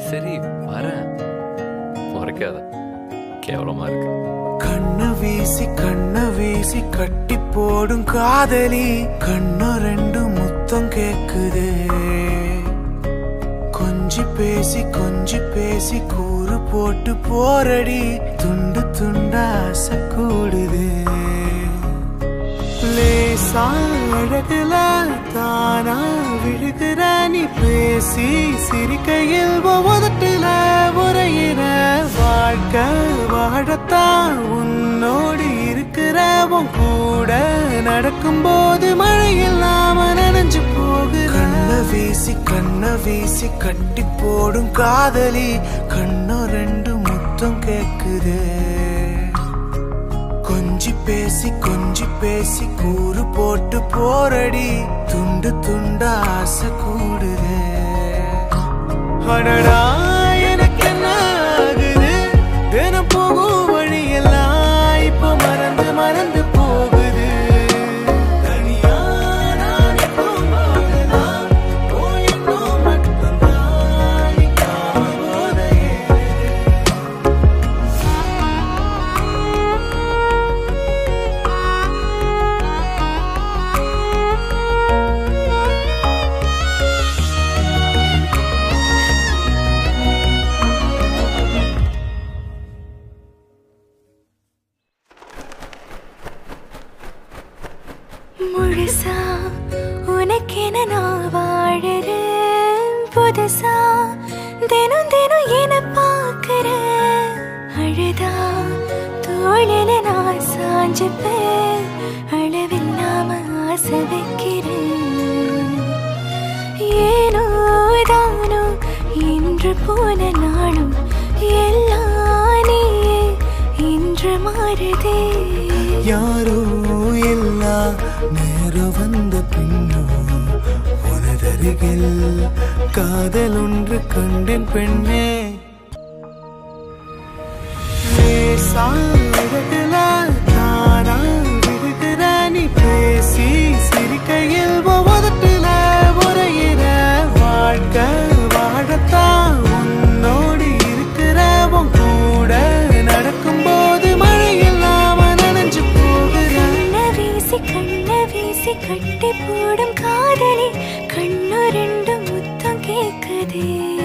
சரி வரேன், முறைக்காத, கேவலமா இருக்கு. கண்ண வீசி கட்டி போடும் காதலி, கண்ணு ரெண்டு முத்தம் கேக்குது. கொஞ்சி பேசி கூறு போட்டு போரடி, துண்டு துண்டா ஆசை கூடுது. லேசா அழகுல தானா விழுகிற நீ, பேசி சிரிக்கையில் உதட்டுல உரையிற. வாழ்க்கை வாழத்தான் உன்னோடு இருக்கிற, உன் கூட நடக்கும் போது மழை இல்லாம நனைஞ்சு போகுற. கண்ண வீசி கட்டி போடும் காதலி, கண்ணு ரெண்டு முத்தம் கேக்குது. கொஞ்சி பேசி கூறு போட்டு போரடி, துண்டு துண்டா ஆசை கூடுது. அடடா எனக்கு என்ன ஆகுது, தினம் போகும் வழியெல்லாம் இப்போ மறந்து போகுது. தனியா நான் போகும்போதெல்லாம் போயின்னும் மட்டும்தான் போதையே. முழுசா உனக்கென நான் வாழறேன், புதுசா தினம் என பார்க்கிறேன். அழுதா தோளில நான் சாஞ்சுப்பேன், அளவில்லாம ஆசை வைக்கிறேன். ஏனோ தானோ இன்று போன நாளும் எல்லாம் நீயே இன்று மாறுதே. யாரோ எல்லா நேரம் வந்த பின்னோ உனதருகில் காதல் ஒன்று கண்டேன் பெண்ணே. அழகுல தானா விழுகிற நீ, பேசி சிரிக்கையில் உதட்டுல உரையிற. வாழ்க்கை வாழத்தான் உன்னோடு இருக்கிற, உன் கூட நடக்கும் போது மழை இல்லாம நனைஞ்சு போகுற. கண்ண வீசி கட்டி போடும் காதலி, கண்ணு ரெண்டு முத்தம் கேக்குதே.